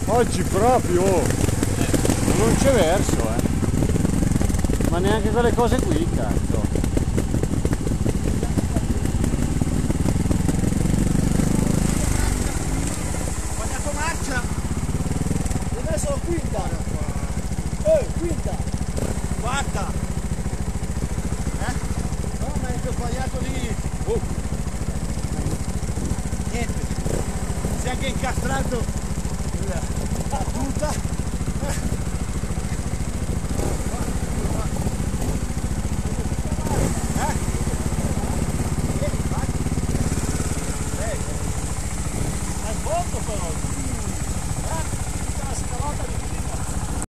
Oggi proprio non c'è verso, ma neanche quelle cose qui, cazzo. Ho sbagliato marcia. Deve essere quinta. Quinta. Quarta. No, ma è che ho sbagliato lì. Niente. Si è anche incastrato la punta.